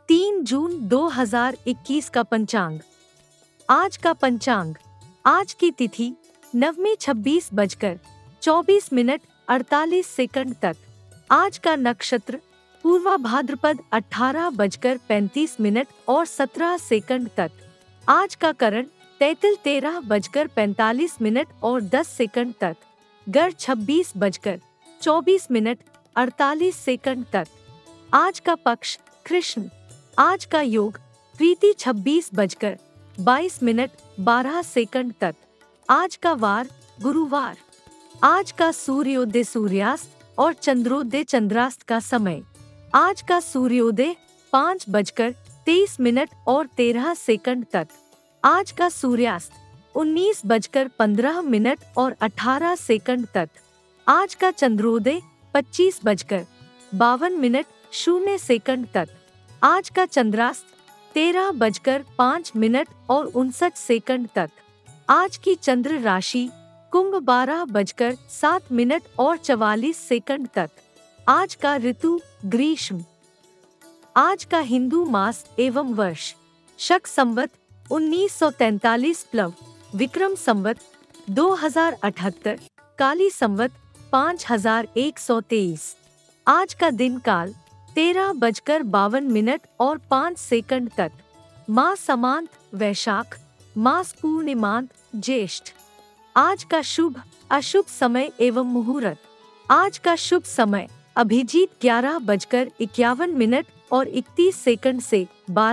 3 जून 2021 का पंचांग। आज का पंचांग। आज की तिथि नवमी 26:24 तक। आज का नक्षत्र पूर्वा भाद्रपद 18:35 तक। आज का करण तैतिल 13:45 तक। गर 26:24 तक। आज का पक्ष कृष्ण। आज का योग प्रीति 26:22 तक। आज का वार गुरुवार। आज का सूर्योदय सूर्यास्त और चंद्रोदय चंद्रास्त का समय। आज का सूर्योदय 5:23 तक। आज का सूर्यास्त 19:15 तक। आज का चंद्रोदय 25:52 तक। आज का चंद्रास्त 13:05 तक। आज की चंद्र राशि कुंभ 12:07 तक। आज का ऋतु ग्रीष्म। आज का हिंदू मास एवं वर्ष शक संवत 1943 प्लव, विक्रम संवत 2078, काली संवत 5123। आज का दिन काल 13:52 तक। मास समांत वैशाख, मास पूर्णिमांत ज्येष्ठ। आज का शुभ अशुभ समय एवं मुहूर्त। आज का शुभ समय अभिजीत 11:51 से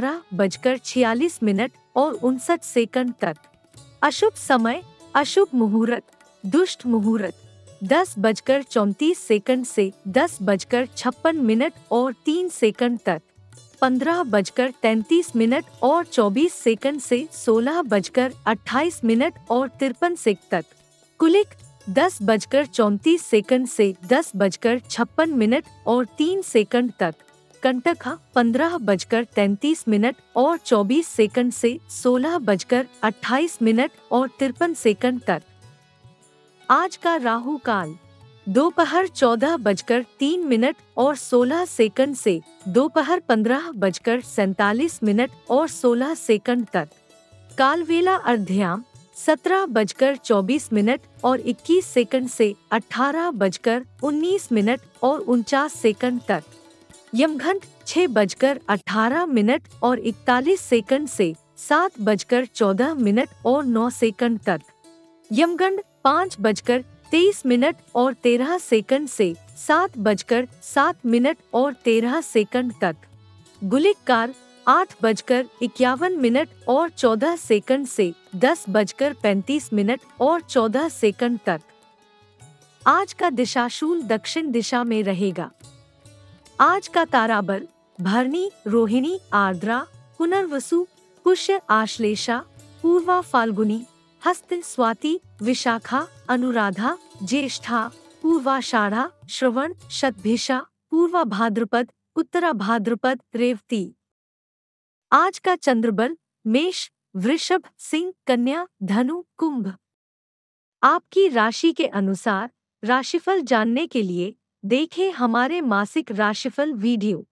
12:46 तक। अशुभ समय अशुभ मुहूर्त दुष्ट मुहूर्त 10:34 से 10:56 तक। 15:33 से 16:28 तक। कुलिक 10:34 से 10:56 तक। कंटका 15:33 से 16:28 तक। आज का राहु काल दोपहर 14:03 से दोपहर 15:47 तक। कालवेला अर्ध्याम 17:24 से 18:19 तक। यमघंट 6:18 से 7:14 तक। यमगंड 5:23 से 7:07 तक। गुलिक काल 8:51 से 10:35 तक। आज का दिशाशूल दक्षिण दिशा में रहेगा। आज का ताराबल भरणी, रोहिणी, आर्द्रा, पुनर्वसु, पुष्य, आश्लेषा, पूर्वा, फाल्गुनी, हस्त, स्वाति, विशाखा, अनुराधा, ज्येष्ठा, पूर्वाषाढ़ा, श्रवण, शतभिषा, पूर्वा भाद्रपद, उत्तरा भाद्रपद, रेवती। आज का चंद्रबल मेष, वृषभ, सिंह, कन्या, धनु, कुंभ। आपकी राशि के अनुसार राशिफल जानने के लिए देखें हमारे मासिक राशिफल वीडियो।